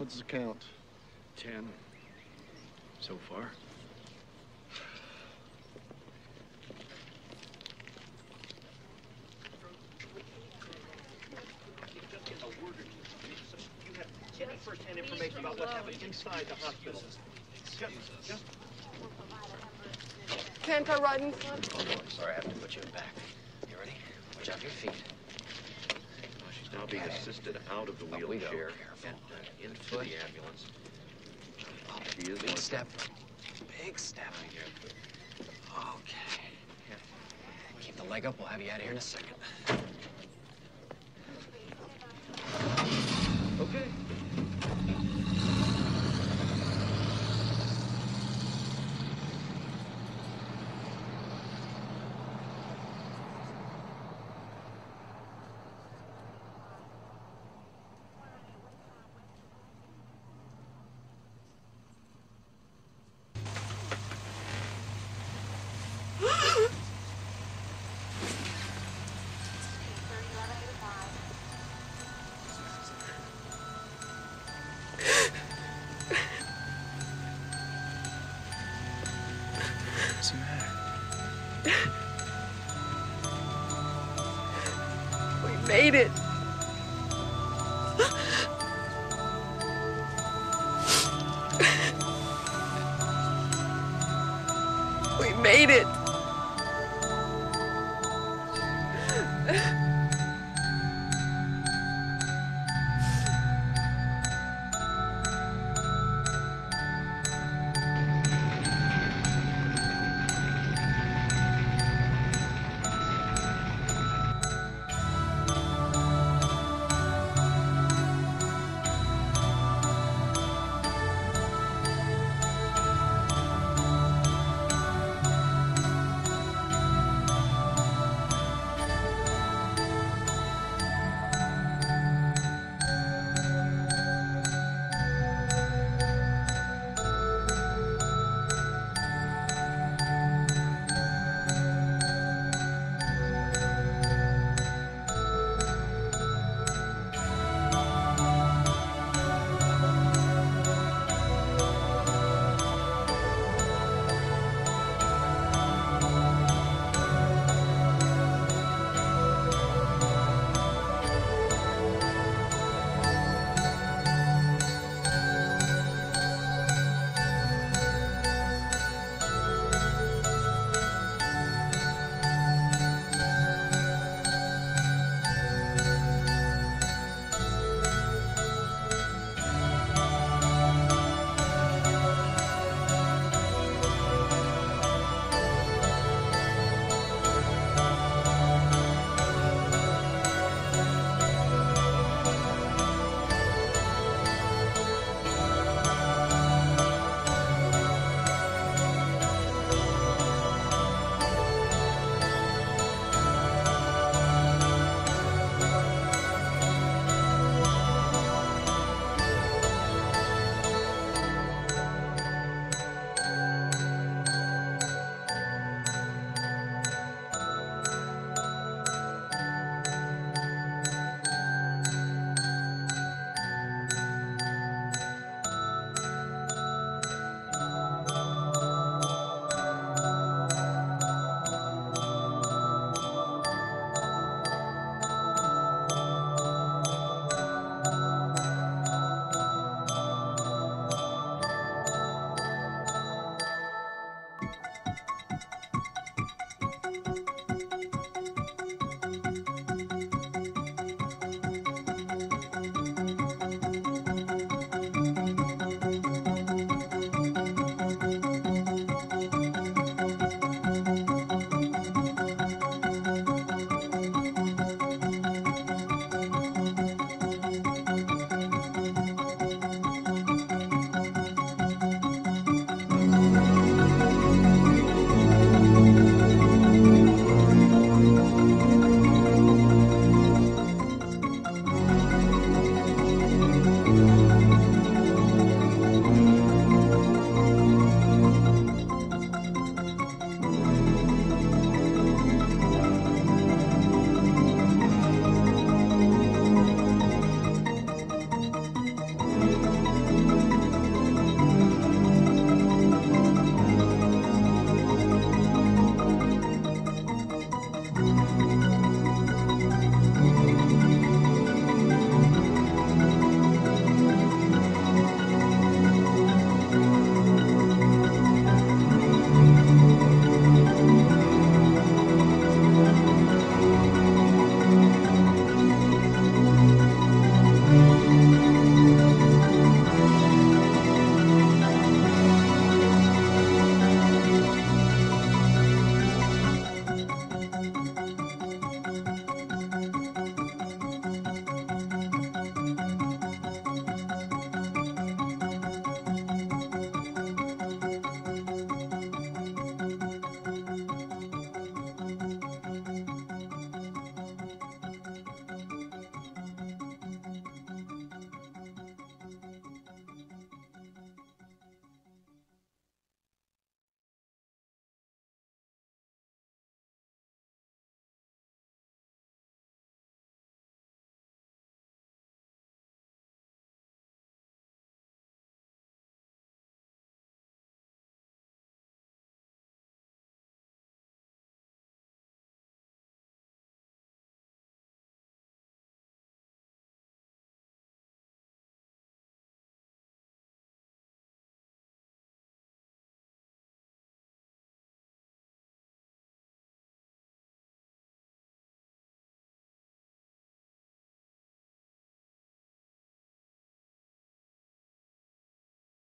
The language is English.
What's the count? 10 so far. Any first-hand information about what's happening inside the hospital? Just... Can't I ride in front? Oh, no, I'm sorry, I have to put you in back. You ready? Watch out for your feet. Oh, she's now being assisted out of the wheelchair and into the ambulance. Oh, She is big step. Big step. Okay. Keep the leg up. We'll have you out of here in a second. Okay. What's the matter? We made it.